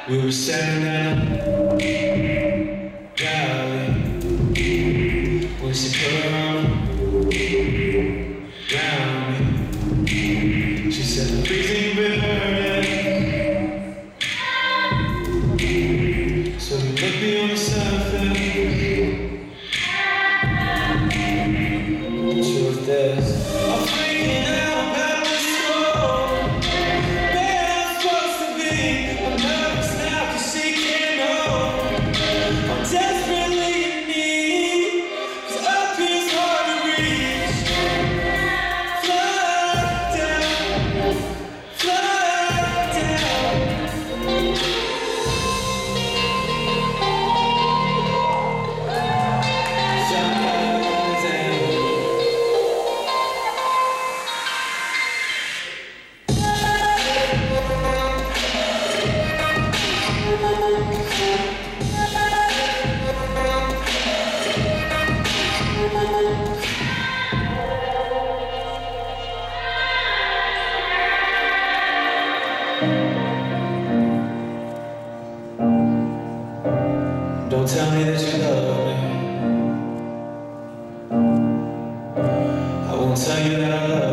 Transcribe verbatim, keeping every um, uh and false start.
We were standing down valley when she put her arm around me. She said, the breathing been hurting. So you look me on the surface. The truth is, I'm freaking out about this world. Where I'm supposed to be. I'm nervous now 'cause she can't know. I'm desperately in need, 'cause up here's hard to reach. Flood down, flood down. Flood down. Don't tell me that you love me. I won't tell you that I love you.